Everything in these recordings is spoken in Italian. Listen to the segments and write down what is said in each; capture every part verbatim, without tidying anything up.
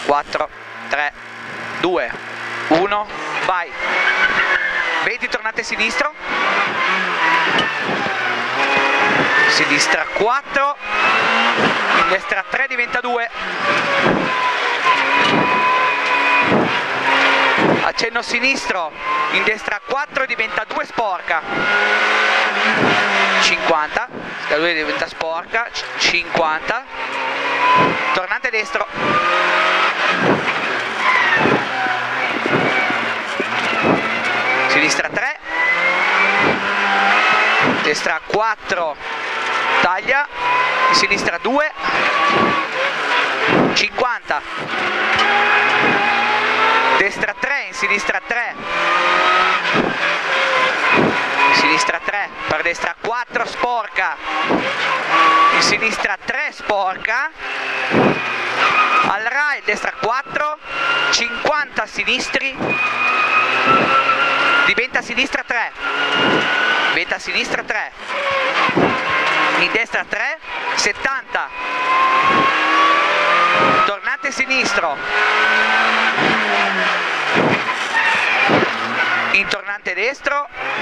quattro, tre, due, uno, vai. venti, tornate sinistro. Sinistra quattro, in destra tre, diventa due. Accenno sinistro, in destra quattro, diventa due, sporca. cinquanta, due diventa sporca, cinquanta. Tornante destro. Sinistra tre, destra quattro, taglia, sinistra due, cinquanta, destra tre, in sinistra tre, in sinistra tre, per destra quattro, sporca, in sinistra tre, sporca, al right, destra quattro, cinquanta sinistri, diventa sinistra tre, diventa sinistra tre, in destra tre, settanta, tornante sinistro, in tornante destro,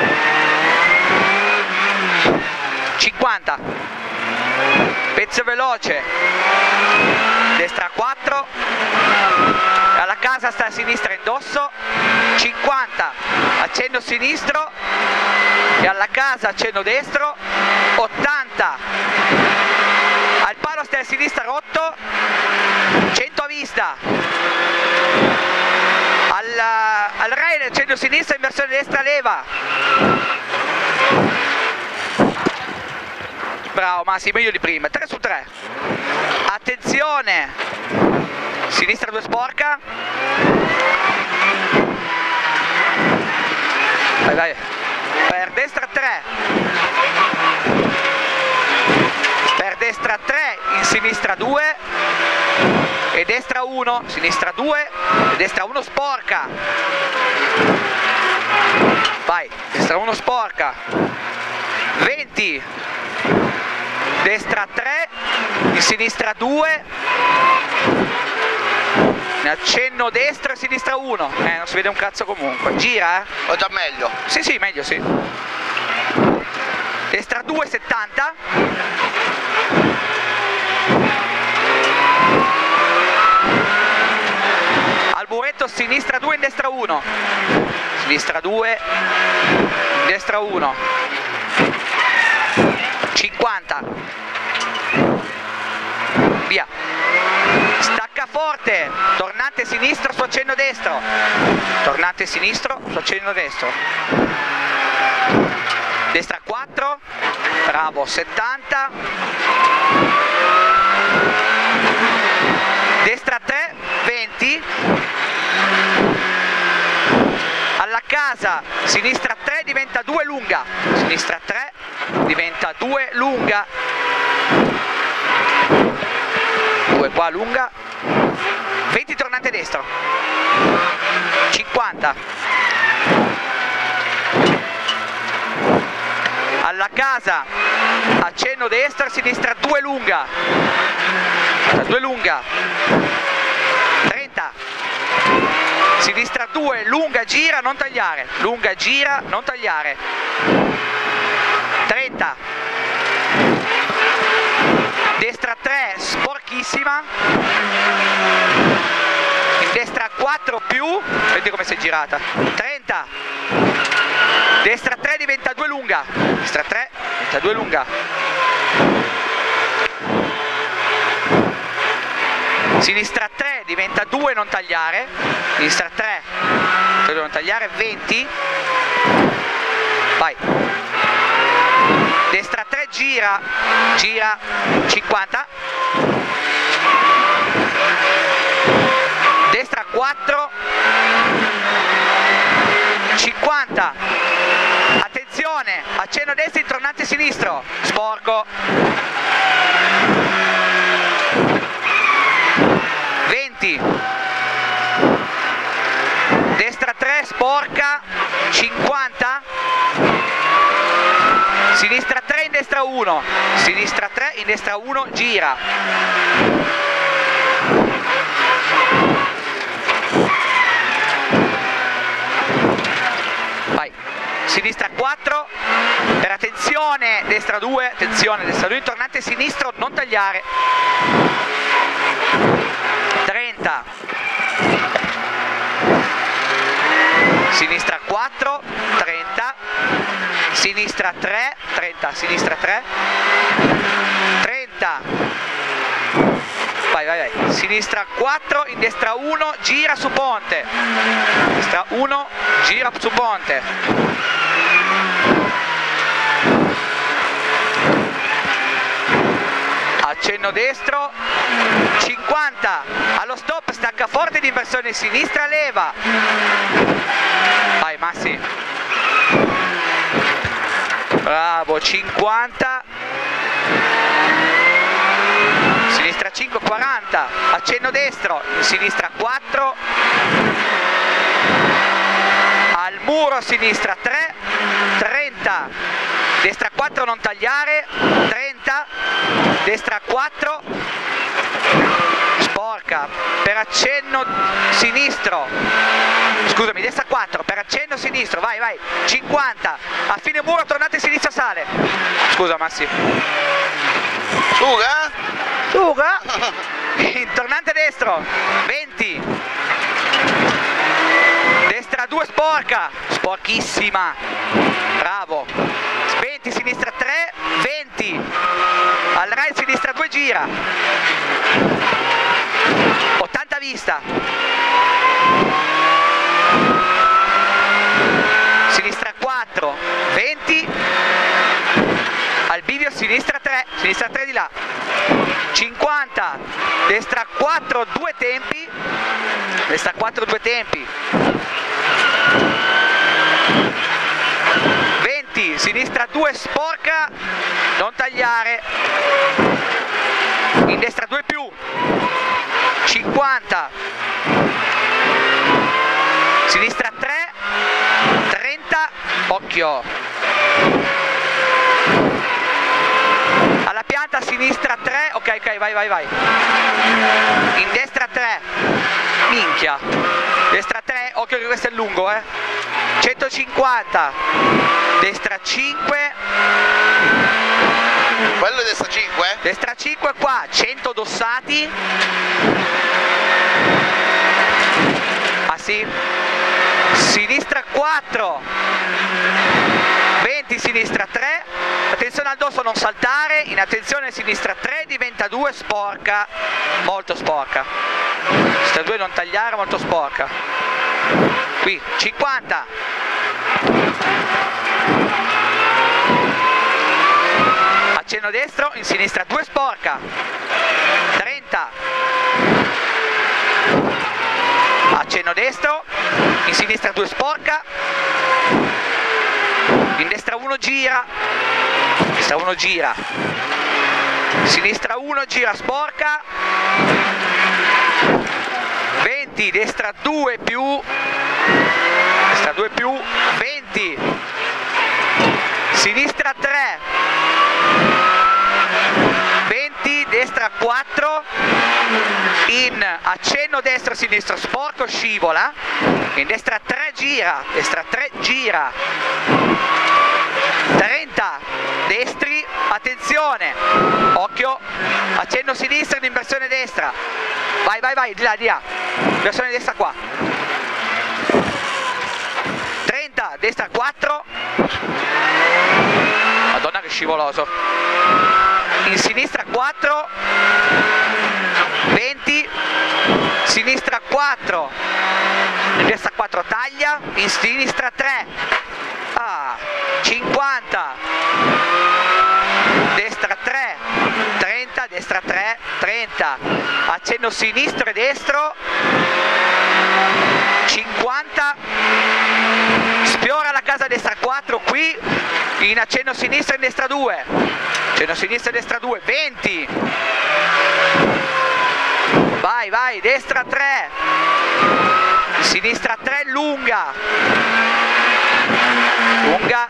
cinquanta, pezzo veloce, destra quattro, alla casa sta a sinistra indosso, cinquanta, accenno sinistro e alla casa accenno destro, ottanta, al palo sta a sinistra rotto, cento a vista, al, al rail accenno sinistro in versione destra leva. Bravo Massimo, meglio di prima, tre su tre. Attenzione, sinistra due, sporca, vai vai, per destra tre, per destra tre, in sinistra due e destra uno, sinistra due e destra uno, sporca, vai, destra uno, sporca, venti, destra tre, in sinistra due, in accenno destro e sinistra uno, eh non si vede un cazzo comunque, gira eh? Ho già meglio? Sì sì, meglio sì. Destra due, settanta, al muretto sinistra due, in destra uno, sinistra due, in destra uno, cinquanta, via, stacca forte, tornante sinistro su accenno destro, tornante sinistro su accenno destro, destra quattro, bravo, settanta, destra tre, venti, alla casa, sinistra tre, diventa due, lunga, sinistra tre, diventa due, lunga, due qua, lunga, venti, tornante destro, cinquanta, alla casa, accenno destra, sinistra due, lunga, due, lunga, trenta, sinistra due, lunga, gira, non tagliare, lunga, gira, non tagliare, trenta, destra tre, sporchissima, in destra quattro più, vedi come si è girata, trenta, destra tre, diventa due, lunga, destra tre, diventa due, lunga, sinistra tre, diventa due, non tagliare, sinistra tre, non tagliare, venti, vai, destra tre, gira, gira, cinquanta, destra quattro, cinquanta, attenzione, accenno a destra, in tornante sinistro, sporco, venti, destra tre, sporca, cinquanta, sinistra tre, in destra uno, sinistra tre, in destra uno, gira, vai, sinistra quattro, per attenzione, destra due, attenzione, destra due, tornante sinistro, non tagliare, trenta, sinistra quattro, trenta, sinistra tre, trenta, sinistra tre, trenta, vai vai vai, sinistra quattro, in destra uno, gira su ponte, destra uno, gira su ponte, accenno destro, cinquanta, allo stop, stacca forte di inversione sinistra, leva, vai Massi, bravo, cinquanta, sinistra cinque, quaranta, accenno destro, in sinistra quattro, al muro sinistra tre, trenta, destra quattro non tagliare, trenta, destra quattro, sporca, per accenno sinistro, scusami, destra quattro, per accenno sinistro, vai vai, cinquanta, a fine muro tornate sinistra sale, scusa Massi, Suga? Suga, tornante destro, venti, destra due sporca, sporchissima, bravo, venti, sinistra tre, venti, al right sinistra due gira, ottanta vista, sinistra quattro, venti, al bivio sinistra tre, sinistra tre di là, cinquanta, destra quattro, due tempi, destra quattro, due tempi, venti, sinistra due sporca, non tagliare, in destra due più, cinquanta, sinistra tre, trenta, occhio, alla pianta sinistra tre, ok ok, vai vai vai, in destra tre, minchia, destra tre, occhio che questo è lungo, eh, centocinquanta, destra cinque, quello è destra cinque? Destra cinque qua, cento dossati, ah sì, sinistra quattro, venti, sinistra tre, attenzione al dosso non saltare, in attenzione sinistra tre, diventa due, sporca, molto sporca, sinistra due non tagliare, molto sporca, qui, cinquanta, accenno destro, in sinistra due, sporca, trenta, accenno destro, in sinistra due, sporca, in destra uno gira, destra uno gira, sinistra uno gira, sporca, venti, destra due più, destra due più, venti, sinistra tre, venti, destra quattro, in accenno destro sinistro, sporco, scivola, in destra tre gira, destra tre gira, trenta, destri, attenzione, occhio, accenno sinistro in inversione destra, vai vai vai, di là, di là, inversione destra qua, trenta, destra quattro, madonna che scivoloso, in sinistra quattro, venti, sinistra quattro, in destra quattro taglia, in sinistra tre, ah, cinquanta, destra tre, trenta, destra tre, trenta, accenno sinistro e destro, cinquanta, sfiora la casa destra quattro qui, in accenno sinistro e in destra due, accenno sinistro e destra due, venti, vai vai, destra tre, sinistra tre, lunga, lunga,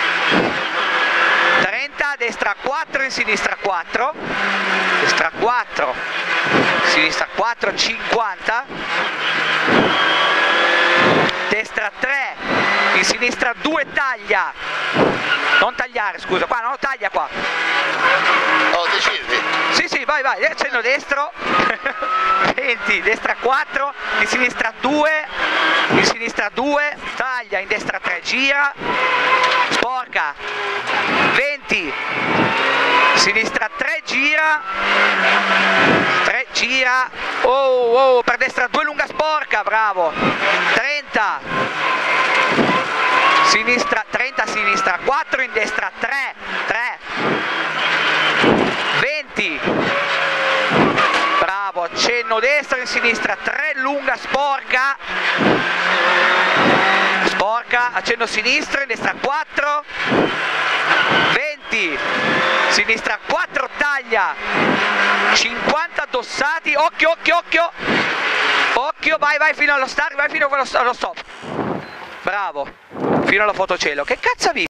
trenta, destra quattro, in sinistra quattro, destra quattro, sinistra quattro, cinquanta, destra tre, in sinistra due, taglia, non tagliare, scusa, qua no, taglia qua. Oh, decidi. Sì, sì, vai, vai, accenno destro, venti, destra quattro, in sinistra due, in sinistra due, taglia, in destra tre, gira, sporca, venti, sinistra tre, gira, tre, gira, oh, oh, per destra due, lunga sporca, bravo, trenta, sinistra, trenta, sinistra quattro, in destra tre, tre, venti, bravo, accenno destro, in sinistra tre, lunga sporca, sporca, accenno sinistro, in destra quattro, venti, sinistra quattro, taglia, cinquanta addossati, occhio, occhio, occhio, occhio, vai, vai fino allo start, vai fino allo stop, bravo, fino alla fotocielo, che cazzo ha visto?